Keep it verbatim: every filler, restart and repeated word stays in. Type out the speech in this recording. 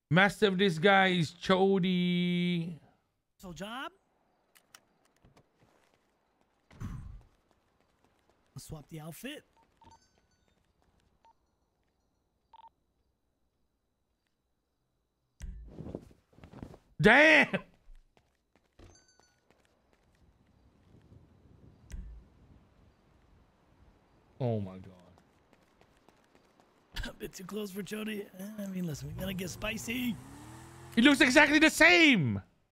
Master of this guy is Chodie. So job. Let's swap the outfit. Damn. Oh my god. A bit too close for Chodie. I mean, listen, we gotta get spicy. He looks exactly the same.